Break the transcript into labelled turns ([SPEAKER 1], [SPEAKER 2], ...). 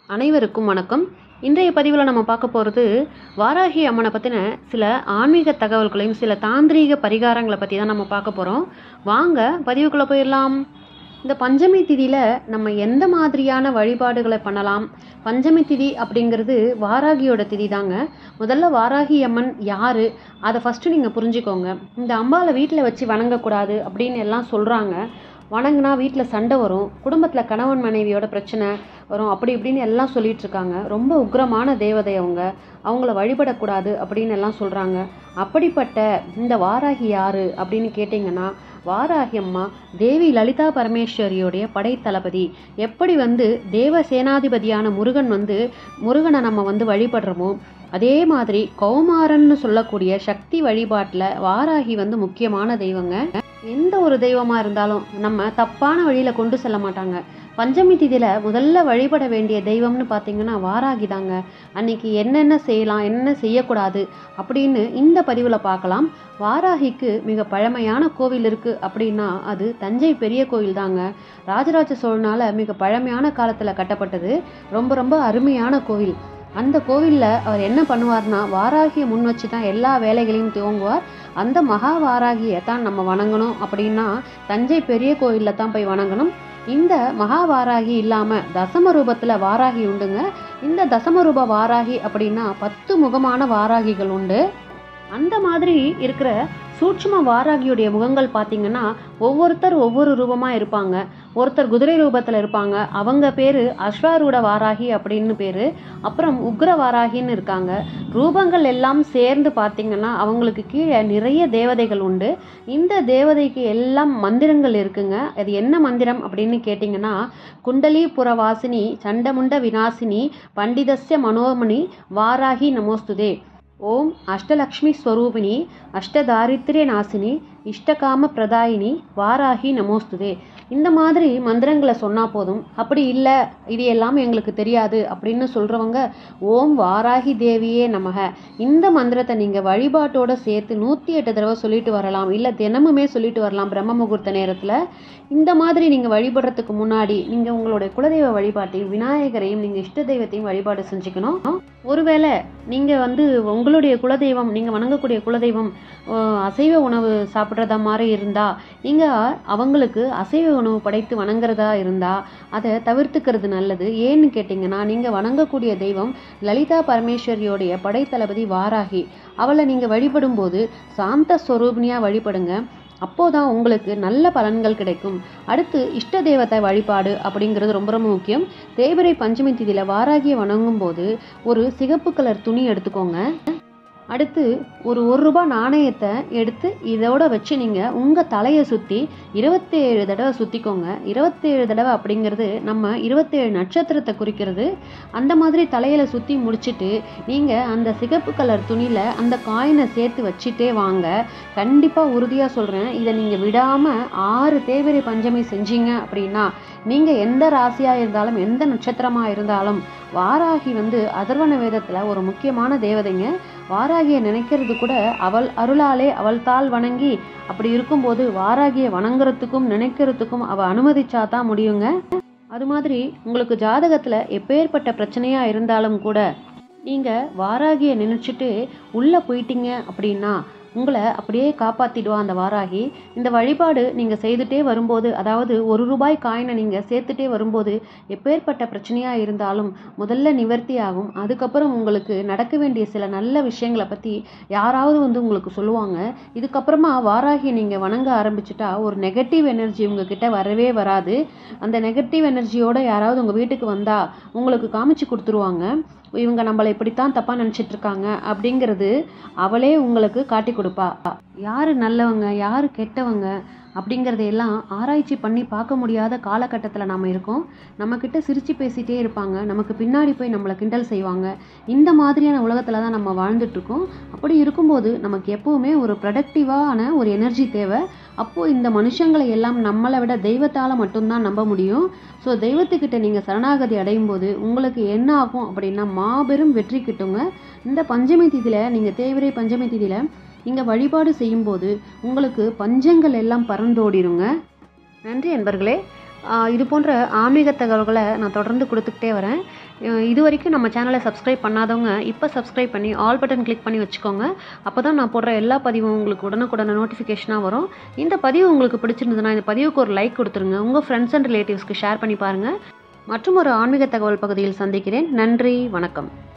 [SPEAKER 1] அனைவருக்கும் வணக்கம். இன்றைய பதிவில் நம்ம பார்க்க போகிறது வாராகி அம்மனை பற்றின சில ஆன்மீக தகவல்களையும் சில தாந்திரீக பரிகாரங்களை பற்றி தான் நம்ம பார்க்க போகிறோம். வாங்க பதிவுக்குள்ளே போயிடலாம். இந்த பஞ்சமி திதியில் நம்ம எந்த மாதிரியான வழிபாடுகளை பண்ணலாம்? பஞ்சமி திதி அப்படிங்கிறது வாராகியோட திதி தாங்க. முதல்ல வாராகி அம்மன் யார் அதை ஃபஸ்ட்டு நீங்கள் புரிஞ்சுக்கோங்க. இந்த அம்பாவை வீட்டில் வச்சு வணங்கக்கூடாது அப்படின்னு எல்லாம் சொல்கிறாங்க. வணங்கினா வீட்டில் சண்டை வரும், குடும்பத்தில் கணவன் மனைவியோட பிரச்சனை வரும், அப்படி இப்படின்னு எல்லாம் சொல்லிட்டு இருக்காங்க. ரொம்ப உக்ரமான தேவதை அவங்கள வழிபடக்கூடாது அப்படின்னு எல்லாம் சொல்கிறாங்க. அப்படிப்பட்ட இந்த வாராகி யார் அப்படின்னு கேட்டிங்கன்னா, வாராகி அம்மா தேவி லலிதா பரமேஸ்வரியோடைய படைத்தளபதி. எப்படி தேவ சேனாதிபதியான முருகனை நம்ம வழிபடுறோமோ அதே மாதிரி கௌமாரன்னு சொல்லக்கூடிய சக்தி வழிபாட்டில் வாராகி முக்கியமான தெய்வங்க. எந்த ஒரு தெய்வமாக இருந்தாலும் நம்ம தப்பான வழியில் கொண்டு செல்ல மாட்டாங்க. பஞ்சமி திதியில் முதல்ல வழிபட வேண்டிய தெய்வம்னு பார்த்தீங்கன்னா வாராகி தாங்க. அன்னைக்கு என்னென்ன செய்யலாம், என்னென்ன செய்யக்கூடாது அப்படின்னு இந்த பதிவில் பார்க்கலாம். வாராகிக்கு மிக பழமையான கோவில் இருக்குது அப்படின்னா அது தஞ்சை பெரிய கோவில் தாங்க. ராஜராஜ சோழனால் மிக பழமையான காலத்தில் கட்டப்பட்டது. ரொம்ப ரொம்ப அருமையான கோவில். அந்த கோவிலில் அவர் என்ன பண்ணுவார்னா, வாராகியை முன் வச்சு தான் எல்லா வேலைகளையும் துவங்குவார். அந்த மகா வாராகியை தான் நம்ம வணங்கணும் அப்படின்னா தஞ்சை பெரிய கோயிலில் தான் போய் வணங்கணும். இந்த மகா வாராகி இல்லாமல் தசம ரூபத்தில் வாராகி உண்டுங்க. இந்த தசம ரூப வாராகி அப்படின்னா 10 முகமான வாராகிகள் உண்டு. அந்த மாதிரி இருக்கிற சூட்சும வாராகியுடைய முகங்கள் பார்த்தீங்கன்னா ஒவ்வொருத்தர் ஒவ்வொரு ரூபமாக இருப்பாங்க. ஒருத்தர் குதிரை ரூபத்தில் இருப்பாங்க, அவங்க பேர் அஸ்வாரூட வாராகி அப்படின்னு பேர். அப்புறம் உக்ர வாராகின்னு இருக்காங்க. ரூபங்கள் எல்லாம் சேர்ந்து பார்த்தீங்கன்னா அவங்களுக்கு கீழே நிறைய தேவதைகள் உண்டு. இந்த தேவதைக்கு எல்லாம் மந்திரங்கள் இருக்குங்க. அது என்ன மந்திரம் அப்படின்னு கேட்டிங்கன்னா, குண்டலி புரவாசினி சண்டமுண்ட விநாசினி பண்டிதஸ்ய மனோமணி வாராகி நமோஸ்துதே. ஓம் அஷ்டலக்ஷ்மி ஸ்வரூபிணி அஷ்டதாரித்ரிய நாசினி இஷ்டகாம பிரதாயினி வாராகி நமோஸ்துதே. இந்த மாதிரி மந்திரங்களை சொன்னால் போதும். அப்படி இல்லை, இது எல்லாம் எங்களுக்கு தெரியாது அப்படின்னு சொல்கிறவங்க ஓம் வாராகி தேவியே நமக இந்த மந்திரத்தை நீங்கள் வழிபாட்டோடு சேர்த்து 108 தடவை சொல்லிட்டு வரலாம். இல்லை தினமுமே சொல்லிட்டு வரலாம் பிரம்ம முகூர்த்த நேரத்தில். இந்த மாதிரி நீங்கள் வழிபடுறதுக்கு முன்னாடி நீங்கள் உங்களுடைய குலதெய்வ வழிபாட்டையும் விநாயகரையும் நீங்கள் இஷ்ட தெய்வத்தையும் வழிபாடு செஞ்சுக்கணும். ஒருவேளை நீங்கள் உங்களுடைய குலதெய்வம், நீங்கள் வணங்கக்கூடிய குலதெய்வம் அசைவ உணவு சாப்பிட்றதா மாதிரி இருந்தால் நீங்கள் அவங்களுக்கு அசைவ உணவு படைத்து வணங்குறதா இருந்தால் அதை தவிர்த்துக்கிறது நல்லது. ஏன்னு கேட்டிங்கன்னா, நீங்கள் வணங்கக்கூடிய தெய்வம் லலிதா பரமேஸ்வரியோடைய படைத்தளபதி வாராகி. அவளை நீங்கள் வழிபடும் போது சாந்த ஸ்வரூபினியாக வழிபடுங்க. அப்போதான் உங்களுக்கு நல்ல பலன்கள் கிடைக்கும். அடுத்து இஷ்ட தெய்வத்தை வழிபாடு அப்படிங்கிறது ரொம்ப ரொம்ப முக்கியம். தேய்பிறை பஞ்சமி திதியில் வாராகியை வணங்கும் போது ஒரு சிகப்பு கலர் துணி எடுத்துக்கோங்க. அடுத்து ஒரு ரூபாய் நாணயத்தை எடுத்து இதோட வச்சு நீங்கள் உங்கள் தலையை சுற்றி 27 தடவை சுற்றிக்கோங்க. 27 தடவை அப்படிங்கிறது நம்ம 27 நட்சத்திரத்தை குறிக்கிறது. அந்த மாதிரி தலையில் சுற்றி முடிச்சுட்டு நீங்கள் அந்த சிகப்பு கலர் துணியில் அந்த காயினை சேர்த்து வச்சுட்டே வாங்க. கண்டிப்பாக உறுதியாக சொல்கிறேன், இதை நீங்கள் விடாமல் 6 தேய்பிறை பஞ்சமி செஞ்சீங்க அப்படின்னா நீங்கள் எந்த ராசியாக இருந்தாலும் எந்த நட்சத்திரமாக இருந்தாலும் வாராகி அதர்வண வேதத்தில் ஒரு முக்கியமான தேவதைங்க. வாராகியை நினைக்கிறது கூட அவள் அருளாலே அவள் தாள் வணங்கி அப்படி இருக்கும்போது வாராகியை வணங்குறதுக்கும் நினைக்கிறதுக்கும் அவள் அனுமதிச்சா தான் முடியுங்க. அது மாதிரி உங்களுக்கு ஜாதகத்தில் எப்பேற்பட்ட பிரச்சனையாக இருந்தாலும் கூட நீங்கள் வாராகியை நினச்சிட்டு உள்ளே போயிட்டீங்க அப்படின்னா உங்களை அப்படியே காப்பாற்றிடுவா அந்த வாராகி. இந்த வழிபாடு நீங்கள் செய்துட்டே வரும்போது, அதாவது 1 ரூபாய் காயினை நீங்கள் சேர்த்துட்டே வரும்போது எப்பேற்பட்ட பிரச்சனையாக இருந்தாலும் முதல்ல நிவர்த்தி ஆகும். அதுக்கப்புறம் உங்களுக்கு நடக்க வேண்டிய சில நல்ல விஷயங்களை பற்றி யாராவது உங்களுக்கு சொல்லுவாங்க. இதுக்கப்புறமா வாராகி நீங்கள் வணங்க ஆரம்பிச்சுட்டா ஒரு நெகட்டிவ் எனர்ஜி உங்ககிட்ட வரவே வராது. அந்த நெகட்டிவ் எனர்ஜியோடு யாராவது உங்கள் வீட்டுக்கு வந்தால் உங்களுக்கு காமிச்சு கொடுத்துருவாங்க. இவங்க நம்மளை இப்படித்தான் தப்பாக நினச்சிட்டு இருக்காங்க அப்படிங்கிறது அவளே உங்களுக்கு காட்டி கொடுப்பா. யார் நல்லவங்க யார் கெட்டவங்க அப்படிங்கிறதையெல்லாம் ஆராய்ச்சி பண்ணி பார்க்க முடியாத காலகட்டத்தில் நாம் இருக்கோம். நம்மக்கிட்ட சிரித்து பேசிகிட்டே இருப்பாங்க, நமக்கு பின்னாடி போய் நம்மளை கிண்டல் செய்வாங்க. இந்த மாதிரியான உலகத்தில் தான் நம்ம வாழ்ந்துட்டுருக்கோம். அப்படி இருக்கும்போது நமக்கு எப்போவுமே ஒரு ப்ரொடக்டிவான ஒரு எனர்ஜி தேவை. அப்போது இந்த மனுஷங்களை எல்லாம் நம்மளை விட தெய்வத்தால் மட்டும்தான் நம்ப முடியும். ஸோ தெய்வத்துக்கிட்ட நீங்கள் சரணாகதி அடையும் போது உங்களுக்கு என்ன ஆகும் அப்படின்னா மாபெரும் வெற்றி கிட்டுங்க. இந்த பஞ்சமி திதியில் நீங்கள் தேய்பிறை பஞ்சமி திதியில் நீங்கள் வழிபாடு செய்யும்போது உங்களுக்கு பஞ்சங்கள் எல்லாம் பறந்தோடிடுங்க. நன்றி நண்பர்களே. இது போன்ற ஆன்மீக தகவல்களை நான் தொடர்ந்து கொடுத்துக்கிட்டே வரேன். இது வரைக்கும் நம்ம சேனலை சப்ஸ்கிரைப் பண்ணாதவங்க இப்போ சப்ஸ்கிரைப் பண்ணி ஆல் பட்டன் கிளிக் பண்ணி வச்சுக்கோங்க. அப்போ தான் நான் போடுற எல்லா பதிவும் உங்களுக்கு உடனுக்குடனே நோட்டிஃபிகேஷனாக வரும். இந்த பதிவு உங்களுக்கு பிடிச்சிருந்ததுன்னா இந்த பதிவுக்கு ஒரு லைக் கொடுத்துருங்க. உங்கள் ஃப்ரெண்ட்ஸ் அண்ட் ரிலேட்டிவ்ஸ்க்கு ஷேர் பண்ணி பாருங்கள். மற்றும் ஒரு ஆன்மீக தகவல் பகுதியில் சந்திக்கிறேன். நன்றி, வணக்கம்.